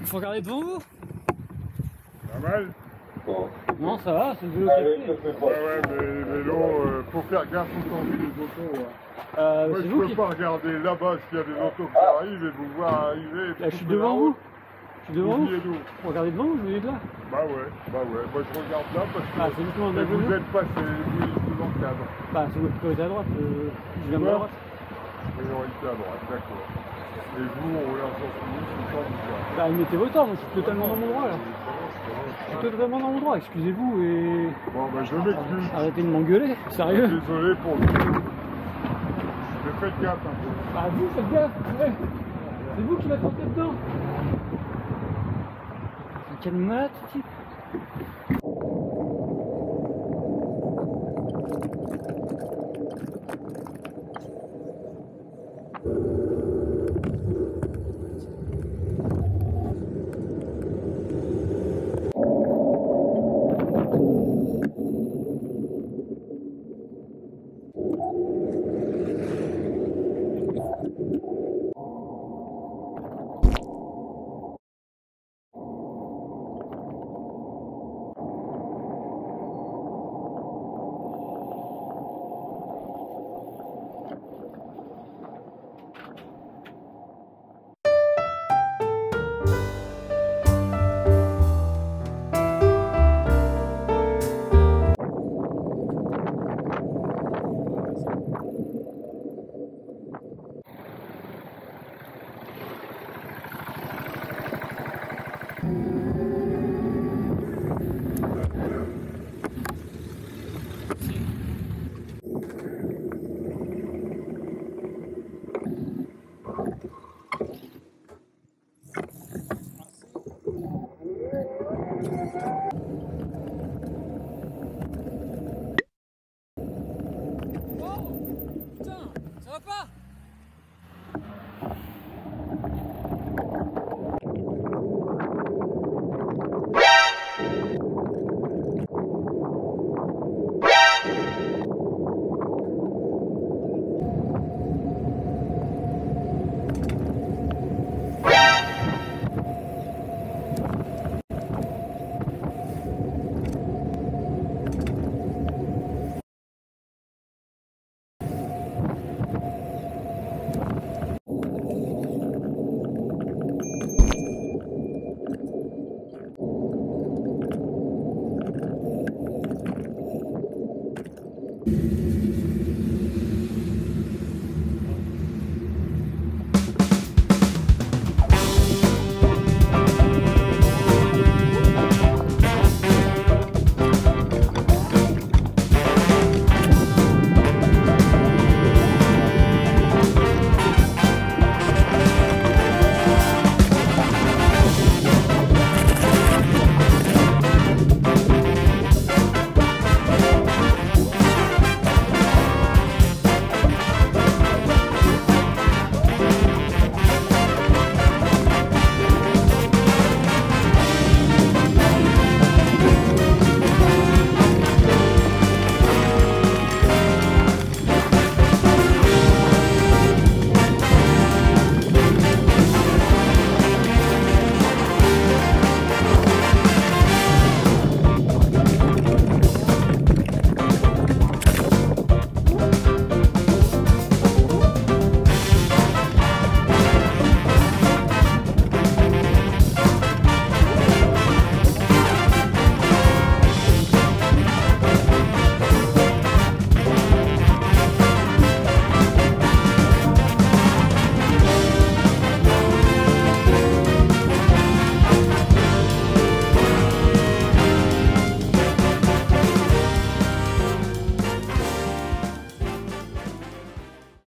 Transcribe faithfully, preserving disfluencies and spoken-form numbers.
Faut regarder devant vous. Pas mal. Non, ça va, c'est le vélo qui est fait. Ouais, ouais, mais les vélos, euh, faut faire gaffe au temps des autos. Ouais. Euh, Moi, je vous peux qui... pas regarder là-bas s'il y a des autos qui arrivent et vous voir arriver. Là, je suis devant vous. Je suis devant vous. Vous regardez devant vous, vous voyez de là. Bah ouais, bah ouais. Moi, je regarde là parce que ah, c'est justement mais vous êtes passé, vous êtes dans le cadre. Bah, c'est votre priorité à droite. Euh, je viens de la droite. Priorité à droite, d'accord. Et vous, on est en sens unique, tout le temps, vous voit. Bah, mettez votre temps, moi je suis totalement dans mon droit là. Je suis totalement dans mon droit, excusez-vous et... Bon, bah je m'excuse. Arrêtez de m'engueuler, sérieux. Désolé pour le... Mais faites gaffe un peu. Bah vous faites gaffe, ouais. C'est vous qui l'avez tenté dedans. Quel malade ce type. You